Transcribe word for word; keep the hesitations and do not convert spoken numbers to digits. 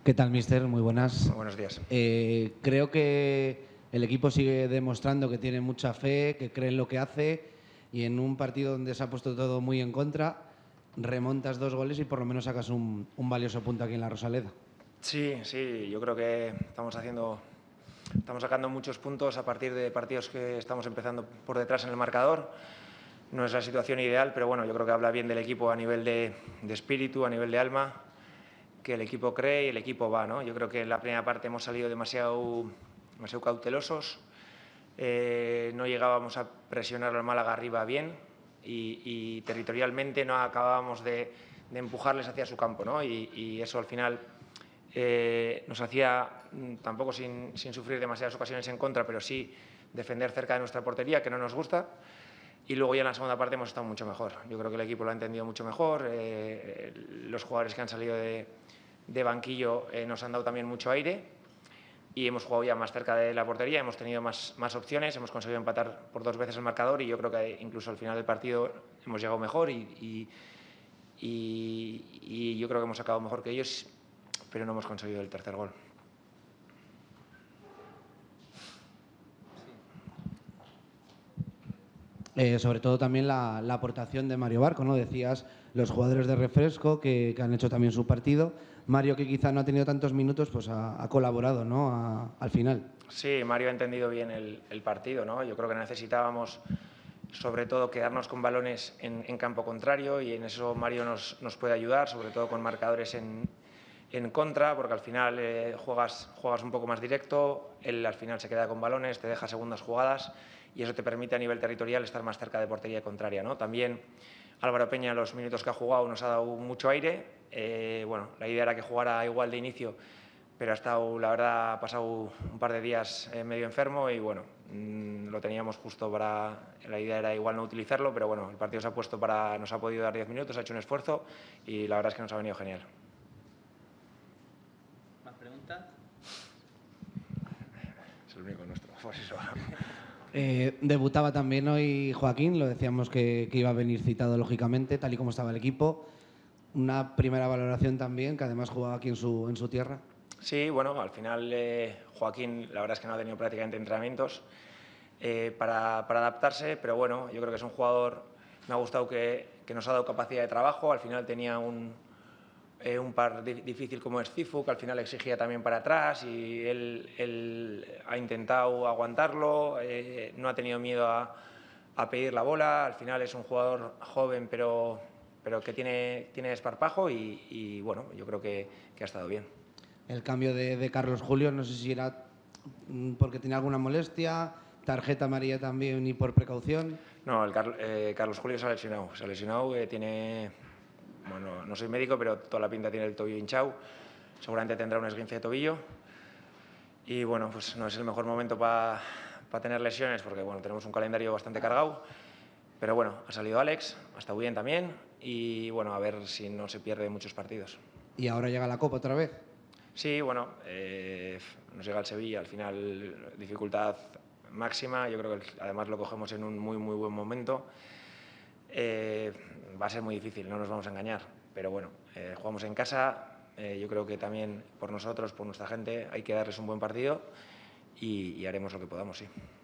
¿Qué tal, míster? Muy buenas. Muy buenos días. Eh, creo que el equipo sigue demostrando que tiene mucha fe, que cree en lo que hace y en un partido donde se ha puesto todo muy en contra, remontas dos goles y por lo menos sacas un, un valioso punto aquí en la Rosaleda. Sí, sí, yo creo que estamos haciendo, estamos sacando muchos puntos a partir de partidos que estamos empezando por detrás en el marcador. No es la situación ideal, pero bueno, yo creo que habla bien del equipo a nivel de, de espíritu, a nivel de alma, que el equipo cree y el equipo va, ¿no? Yo creo que en la primera parte hemos salido demasiado, demasiado cautelosos, eh, no llegábamos a presionar al Málaga arriba bien y, y territorialmente no acabábamos de, de empujarles hacia su campo, ¿no? Y, y eso al final eh, nos hacía, tampoco sin, sin sufrir demasiadas ocasiones en contra, pero sí defender cerca de nuestra portería, que no nos gusta. Y luego ya en la segunda parte hemos estado mucho mejor. Yo creo que el equipo lo ha entendido mucho mejor. Eh, los jugadores que han salido de, de banquillo eh, nos han dado también mucho aire y hemos jugado ya más cerca de la portería, hemos tenido más, más opciones, hemos conseguido empatar por dos veces el marcador y yo creo que incluso al final del partido hemos llegado mejor y, y, y, y yo creo que hemos acabado mejor que ellos, pero no hemos conseguido el tercer gol. Eh, sobre todo también la, la aportación de Mario Barco, ¿no? Decías los jugadores de refresco que, que han hecho también su partido. Mario, que quizá no ha tenido tantos minutos, pues ha, ha colaborado, ¿no? A, al final. Sí, Mario ha entendido bien el, el partido, ¿no? Yo creo que necesitábamos sobre todo quedarnos con balones en, en campo contrario y en eso Mario nos, nos puede ayudar, sobre todo con marcadores en, en contra, porque al final eh, juegas, juegas un poco más directo, él al final se queda con balones, te deja segundas jugadas y eso te permite a nivel territorial estar más cerca de portería contraria, ¿no? También Álvaro Peña, los minutos que ha jugado, nos ha dado mucho aire. Eh, bueno, la idea era que jugara igual de inicio, pero ha estado, la verdad, ha pasado un par de días eh, medio enfermo y bueno, mmm, lo teníamos justo para, la idea era igual no utilizarlo, pero bueno, el partido se ha puesto para, nos ha podido dar diez minutos, ha hecho un esfuerzo y la verdad es que nos ha venido genial. ¿Más preguntas? Es el único nuestro, pues eso. Eh, debutaba también hoy Joaquín, lo decíamos que, que iba a venir citado lógicamente, tal y como estaba el equipo. Una primera valoración también, que además jugaba aquí en su, en su tierra. Sí, bueno, al final eh, Joaquín la verdad es que no ha tenido prácticamente entrenamientos eh, para, para adaptarse, pero bueno, yo creo que es un jugador, me ha gustado que, que nos ha dado capacidad de trabajo, al final tenía un, eh, un par difícil como es Cifu, que al final exigía también para atrás y él, él ha intentado aguantarlo, eh, no ha tenido miedo a, a pedir la bola, al final es un jugador joven pero, pero que tiene, tiene desparpajo y, y bueno, yo creo que, que ha estado bien. El cambio de, de Carlos Julio, no sé si era porque tenía alguna molestia, tarjeta amarilla también y por precaución. No, el Car eh, Carlos Julio se ha lesionado, se ha lesionado, eh, tiene, bueno, no soy médico, pero toda la pinta tiene el tobillo hinchado, seguramente tendrá un esguince de tobillo y bueno, pues no es el mejor momento para pa tener lesiones porque bueno, tenemos un calendario bastante cargado, pero bueno, ha salido Alex, ha estado bien también y bueno, a ver si no se pierde muchos partidos. ¿Y ahora llega la Copa otra vez? Sí, bueno, eh, nos llega el Sevilla, al final dificultad máxima, yo creo que además lo cogemos en un muy, muy buen momento. Eh, va a ser muy difícil, no nos vamos a engañar, pero bueno, eh, jugamos en casa, eh, yo creo que también por nosotros, por nuestra gente, hay que darles un buen partido y, y haremos lo que podamos, sí.